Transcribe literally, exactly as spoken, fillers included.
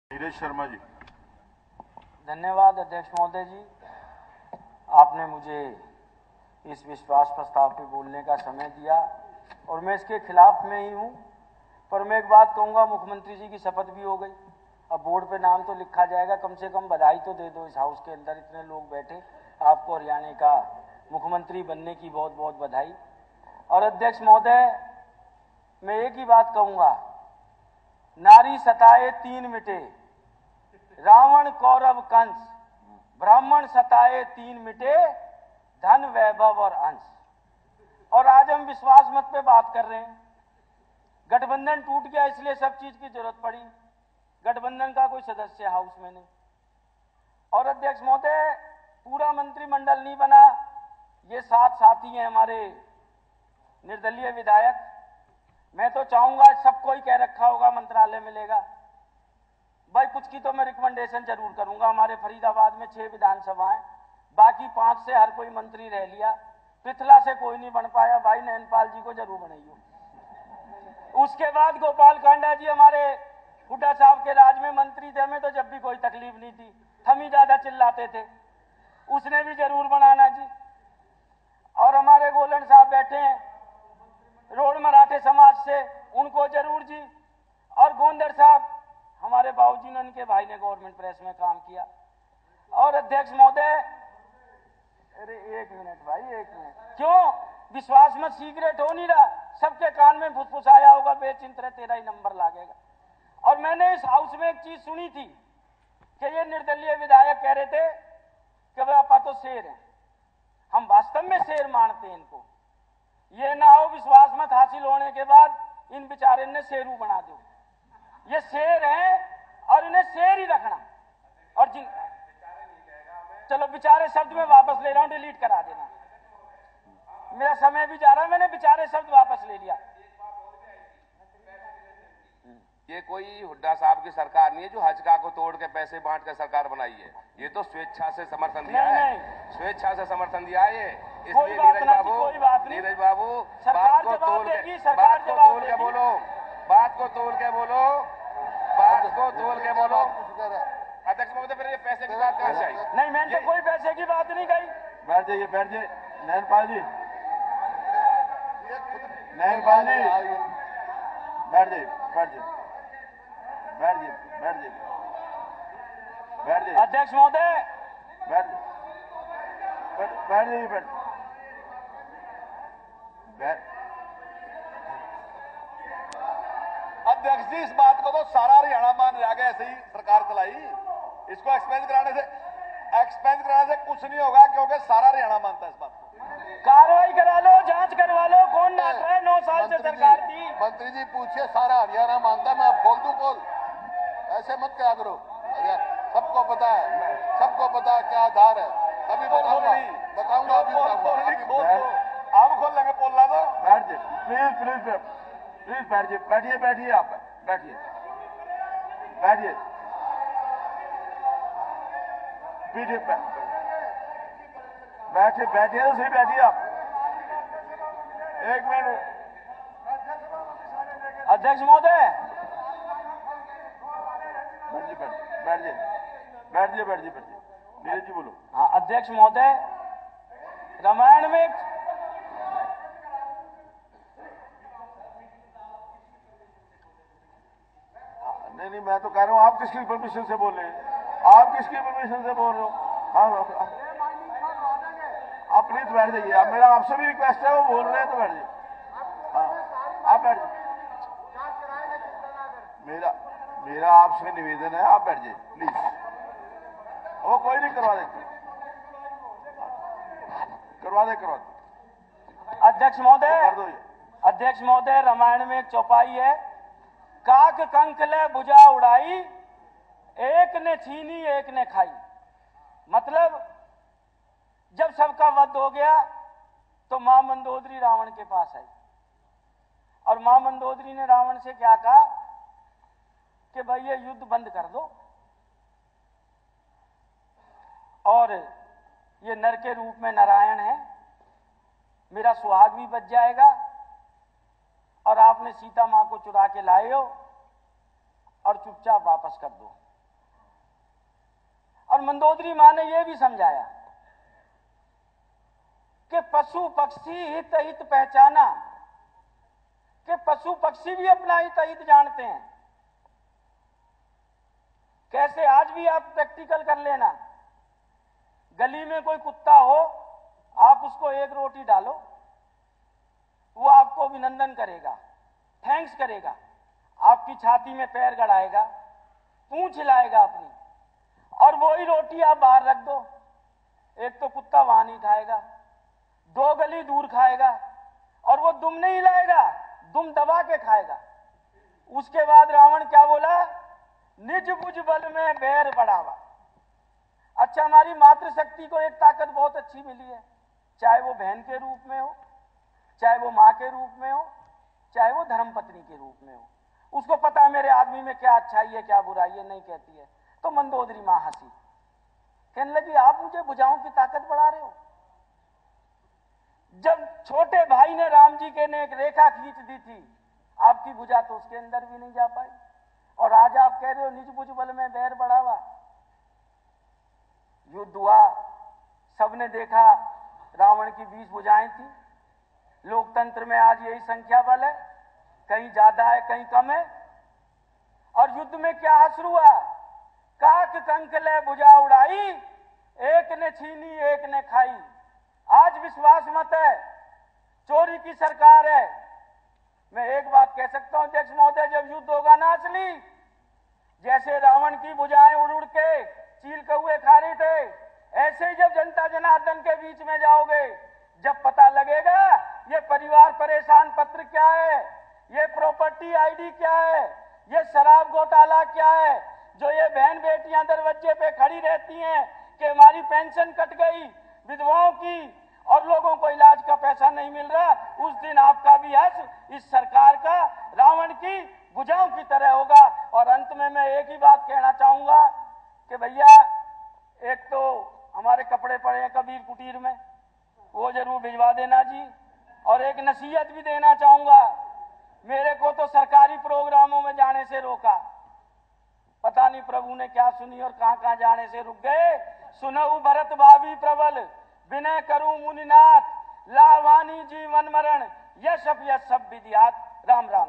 नीरज शर्मा जी। धन्यवाद अध्यक्ष महोदय जी, आपने मुझे इस विश्वास प्रस्ताव पे बोलने का समय दिया और मैं इसके खिलाफ में ही हूँ। पर मैं एक बात कहूँगा, मुख्यमंत्री जी की शपथ भी हो गई, अब बोर्ड पे नाम तो लिखा जाएगा, कम से कम बधाई तो दे दो। इस हाउस के अंदर इतने लोग बैठे, आपको हरियाणा का मुख्यमंत्री बनने की बहुत बहुत बधाई। और अध्यक्ष महोदय, मैं एक ही बात कहूँगा, नारी सताए तीन मिटे, रावण कौरव कंस, ब्राह्मण सताए तीन मिटे, धन वैभव और अंश। और आज हम विश्वास मत पे बात कर रहे हैं। गठबंधन टूट गया इसलिए सब चीज की जरूरत पड़ी, गठबंधन का कोई सदस्य हाउस में नहीं। और अध्यक्ष महोदय, पूरा मंत्रिमंडल नहीं बना, ये सात साथी हैं हमारे निर्दलीय विधायक। मैं तो चाहूंगा सबको ही कह रखा होगा मंत्रालय मिलेगा भाई, कुछ की तो मैं रिकमेंडेशन जरूर करूंगा। हमारे फरीदाबाद में छह विधानसभाएं, बाकी पांच से हर कोई मंत्री रह लिया, पृथला से कोई नहीं बन पाया, भाई नैनपाल जी को जरूर बनाइए। उसके बाद गोपाल कांडा जी हमारे हुड्डा साहब के राज में मंत्री थे, हमें तो जब भी कोई तकलीफ नहीं थी, हम ही ज्यादा चिल्लाते थे, उसने भी जरूर बनाना जी। और हमारे गोलन साहब बैठे हैं रोड मराठे समाज से, उनको जरूर जी। और गोंदर साहब हमारे बाबूजी ने, उनके भाई ने गवर्नमेंट प्रेस में काम किया। और अध्यक्ष महोदय, अरे एक मिनट भाई, एक मिनट, क्यों विश्वास में सीक्रेट हो नहीं रहा, सबके कान में फुसफुसाया होगा, बेचिंतरे तेरा ही नंबर लागेगा। और मैंने इस हाउस में एक चीज सुनी थी कि ये निर्दलीय विधायक कह रहे थे कि भाई आपा तो शेर है, हम वास्तव में शेर मानते हैं इनको। ये ना हो विश्वास मत हासिल होने के बाद इन बेचारे ने शेरू बना दो। ये शेर हैं और इन्हें शेर ही रखना। और जिन चलो बेचारे शब्द में वापस ले रहा हूं, डिलीट करा देना, मेरा समय भी जा रहा है, मैंने बेचारे शब्द वापस ले लिया। ये कोई हुड्डा साहब की सरकार नहीं है जो हजका को तोड़ के पैसे बांट के सरकार बनाई है, ये तो स्वेच्छा से समर्थन दिया नहीं, है, नहीं। स्वेच्छा से समर्थन दिया है। कोई इसलिए बात नीरज नहीं, बाबू, कोई बात नहीं। नीरज बाबू, सरकार बात को जवाब तोड़ देगी, के सरकार बात को जवाब तोड़ के देगी। बोलो, बात को तोड़ के बोलो, बात को तोड़ के बोलो। अध्यक्ष महोदय, फिर ये पैसे की बात कहाँ से आई? नहीं, मैंने तो कोई पैसे की बात नहीं कही। बैठ जाइए, बैठ जाइए नैनपाल जी, नैनपाल जी बैठ जाइए, बैठ जाइए, बैठ जाइए, बैठ जाइए, बैठ जाइए, अध्यक्ष महोदय, बैठ बैठ बैठ जाइए, बैठ बैठ अध्यक्ष जी, इस बात को तो सारा हरियाणा मान रहा है, ऐसे ही सरकार चलाई, इसको एक्सपेंस कराने से एक्सपेंस कराने से कुछ नहीं होगा, क्योंकि सारा हरियाणा मानता है इस बात को। कार्रवाई करा लो, जांच करवा लो, कौन नाच रहा है, नौ साल से सरकार थी। मंत्री जी पूछिए, सारा हरियाणा मानता है, मैं अब खोल दूं पोल, ऐसे मत क्या करो, सबको पता है, सबको पता है क्या आधार है, अभी बताऊंगा, बताऊंगा अभी बताऊंगा, आप खोल लेंगे पोल, ला दो। बैठ जाइए, प्लीज प्लीज प्लीज बैठ जाइए, बैठिए बैठिए, आप बैठिए बैठिए बैठिए बैठिए बैठिए तो सही, बैठिए आप एक मिनट। अध्यक्ष महोदय, बैठ जाइए, बैठ जाइए, बैठ जाइए, बैठ जाइए, बैठ जाइए, नीरज जी बोलो। हाँ अध्यक्ष महोदय, रामायण में नहीं नहीं, मैं तो कह रहा हूँ, आप किसकी परमिशन से बोल रहे हैं, आप किसकी परमिशन से बोल रहे हो? हाँ हाँ, आप प्लीज बैठ जाइए, आप, मेरा आपसे भी रिक्वेस्ट है, वो बोल रहे हैं तो बैठ जाइए। हाँ आप बैठ जाइए, मेरा मेरा आपसे निवेदन है, आप बैठ जाइए प्लीज, वो कोई नहीं, करवा दे करवा दे करवा दे अध्यक्ष महोदय, कर दो ये। अध्यक्ष महोदय, रामायण में एक चौपाई है, काक कंक ले भुजा उड़ाई, एक ने छीनी एक ने खाई। मतलब जब सबका वध हो गया तो मां मंदोदरी रावण के पास आई और मां मंदोदरी ने रावण से क्या कहा कि भाई ये युद्ध बंद कर दो और ये नर के रूप में नारायण है, मेरा सुहाग भी बच जाएगा और आपने सीता मां को चुरा के लाए हो और चुपचाप वापस कर दो। और मंदोदरी माँ ने यह भी समझाया कि पशु पक्षी हित हित पहचाना, कि पशु पक्षी भी अपना हित हित जानते हैं। कैसे, आज भी आप प्रैक्टिकल कर लेना, गली में कोई कुत्ता हो, आप उसको एक रोटी डालो, वो आपको अभिनंदन करेगा, थैंक्स करेगा, आपकी छाती में पैर गड़ाएगा, पूंछ हिलाएगा अपनी, और वही रोटी आप बाहर रख दो, एक तो कुत्ता वहां नहीं खाएगा, दो गली दूर खाएगा, और वो दुम नहीं हिलाएगा, दुम दबा के खाएगा। उसके बाद रावण क्या बोला, निज बुझ बल में बैर बढ़ावा। अच्छा, हमारी मातृशक्ति को एक ताकत बहुत अच्छी मिली है, चाहे वो बहन के रूप में हो, चाहे वो माँ के रूप में हो, चाहे वो धर्मपत्नी के रूप में हो। उसको पता है मेरे आदमी में क्या अच्छाई है क्या बुराई है, नहीं कहती है। तो मंदोदरी माँ हंसी, कहने लगी आप मुझे भुजाओं की ताकत बढ़ा रहे हो। जब छोटे भाई ने राम जी के ने एक रेखा खींच दी थी, आपकी भुजा तो उसके अंदर भी नहीं जा पाई, और आज आप कह रहे हो निज बुझ बल में बैर बढ़ावा। युद्ध हुआ, सबने देखा रावण की बीस भुजाएं थी। लोकतंत्र में आज यही संख्या बल है, कहीं ज्यादा है कहीं कम है। और युद्ध में क्या असर हुआ, काक कंकले भुजा उड़ाई, एक ने छीनी एक ने खाई। आज विश्वास मत है, चोरी की सरकार है। मैं एक बात कह सकता हूं अध्यक्ष महोदय, जब युद्ध होगा ना असली, जैसे रावण की भुजाएं उड़ उड़ के चील कौए खा रहे थे, ऐसे ही जब जनता जनार्दन के बीच में जाओगे, जब पता लगेगा ये परिवार परेशान पत्र क्या है, ये प्रॉपर्टी आईडी क्या है, ये शराब घोटाला क्या है, जो ये बहन बेटियां दरवाजे पे खड़ी रहती हैं कि हमारी पेंशन कट गई विधवाओं की और लोगों को इलाज का पैसा नहीं मिल रहा, उस दिन आपका भी हर्ष इस सरकार का रावण की भुजाओं की तरह होगा। और अंत में मैं एक ही बात कहना चाहूंगा कि भैया, एक तो हमारे कपड़े पड़े हैं कबीर कुटीर में, वो जरूर भिजवा देना जी। और एक नसीहत भी देना चाहूंगा, मेरे को तो सरकारी प्रोग्रामों में जाने से रोका, पता नहीं प्रभु ने क्या सुनी और कहां कहां जाने से रुक गए। सुनऊ भरत भाभी प्रबल, विनय करूं मुनिनाथ, लावानी जीवन मरण, यश यश सब विधियात। राम राम।